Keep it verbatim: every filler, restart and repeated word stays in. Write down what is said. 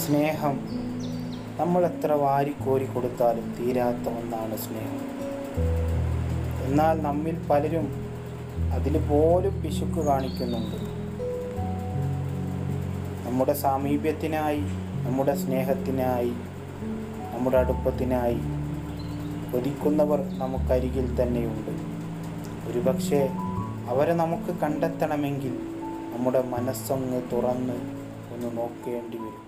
സ്നേഹം നമ്മൾ എത്ര വാരിക്കോരി കൊടുത്താലും തീരാത്ത ഒന്നാണ് സ്നേഹം. എന്നാൽ നമ്മിൽ പലരും അതിൽ പോലും പിശുക്ക് കാണിക്കുന്നുണ്ട്. നമ്മുടെ സാമീപ്യത്തിനായി, നമ്മുടെ സ്നേഹത്തിനായി, നമ്മുടെ അടുപ്പത്തിനായി കൊതിക്കുന്നവർ നമുക്കരികിൽ തന്നെയുണ്ട്. ഒരുപക്ഷെ അവരെ നമുക്ക് കണ്ടെത്തണമെങ്കിൽ നമ്മുടെ മനസ്സൊന്ന് തുറന്ന് ഒന്ന് നോക്കേണ്ടി വരും.